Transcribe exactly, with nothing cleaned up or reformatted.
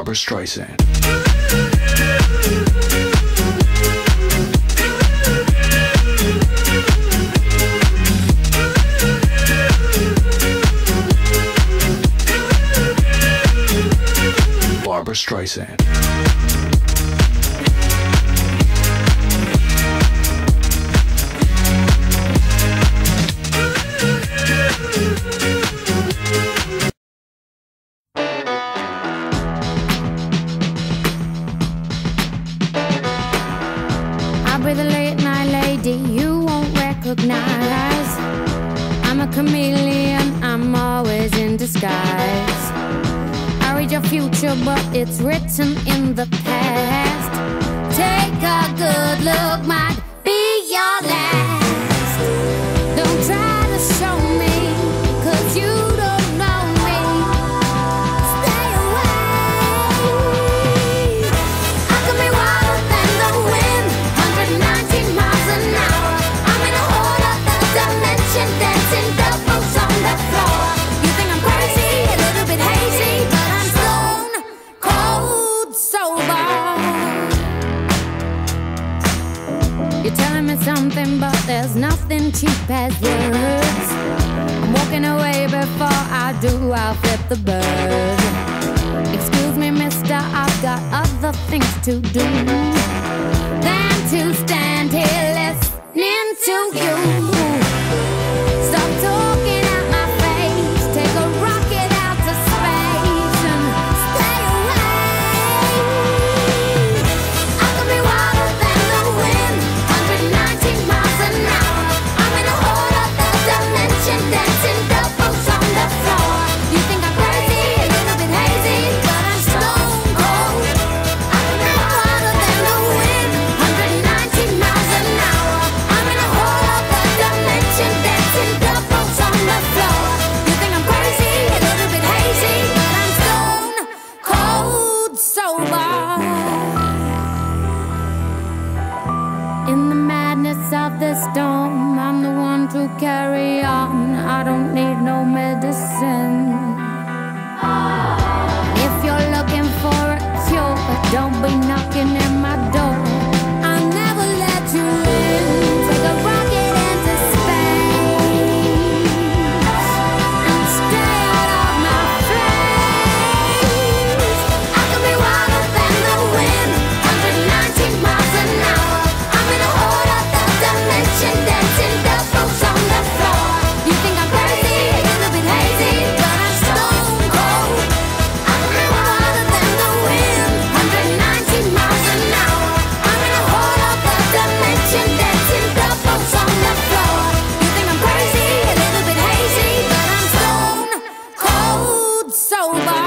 Barbara Streisand. Barbara Streisand. I'll be the late night lady you won't recognize. I'm a chameleon, I'm always in disguise. I read your future, but it's written in the past. Take a good look, might be your last. Don't try to show me, cause you don't know me. Stay away. I can be wilder than the wind, one hundred nineteen miles an hour. I'm in a whole other dimension, dancing doubles on the floor. You think I'm crazy, a little bit hazy, but I'm stone cold sober. You're telling me something, but there's nothing cheap as words. I'm walking away before I do, I'll flip the bird. Excuse me, mister, I've got other things to do than to stand here listening to you. Stop talking at my face, take a rocket out to space and stay away. I can be wilder than the wind, one hundred nineteen miles an hour. I'm in a whole other dimension, dancing doubles on the floor. You think I'm crazy, a little bit hazy, but I'm stone cold. I can be wilder than the wind, one hundred nineteen miles an hour. I'm in a whole other dimension, dancing doubles on the floor. You think I'm crazy, a little bit hazy, but I'm stone cold sober. In the madness of the storm, I'm the one to carry on. I don't need no medicine. If you're looking for a cure, don't be knocking at my door. I'll never let you in. Take a rocket into space and stay out of my face. I can be wilder than the wind, one hundred nineteen miles an hour. I'm in a whole other dimension, dancing doubles on the floor. You think I'm crazy, a little bit hazy, but I'm stone cold. I can be wilder than the wind, one hundred nineteen miles an hour. I'm in a whole other dimension, dancing doubles on the floor. You think I'm crazy, a little bit hazy, but I'm stone cold sober.